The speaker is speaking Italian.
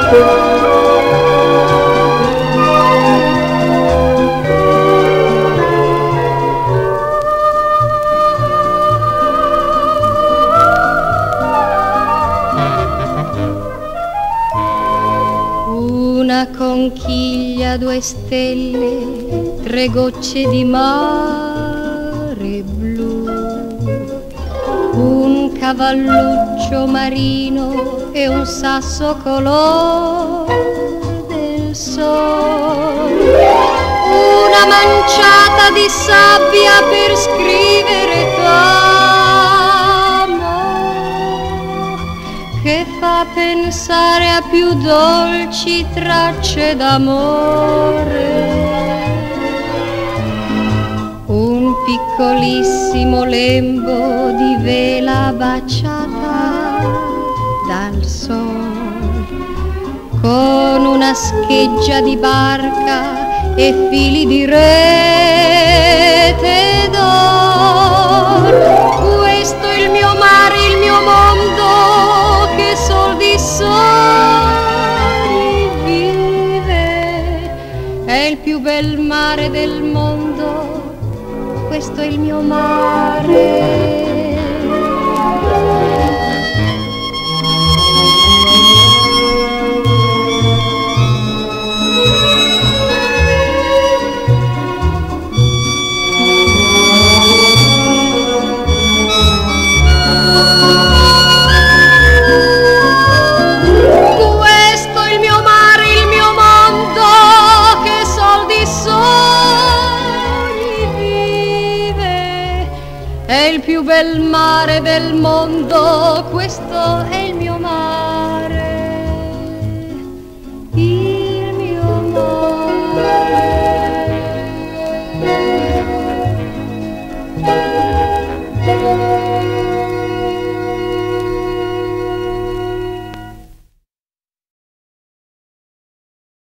Una conchiglia, 2 stelle, 3 gocce di mare blu, un cavalluccio marino e un sasso color del sole, una manciata di sabbia per scrivere t'amo, che fa pensare a più dolci tracce d'amore. Un piccolissimo lembo di vela baciata dal sol, con una scheggia di barca e fili di rete d'or. Questo è il mio mare, il mio mondo, che sol di sogni vive. È il più bel mare del mondo, questo è il mio mare. Questo è il mio mare, il mio mondo, che sol di sogni vive. È il più bel mare del mondo, questo è il mio mare.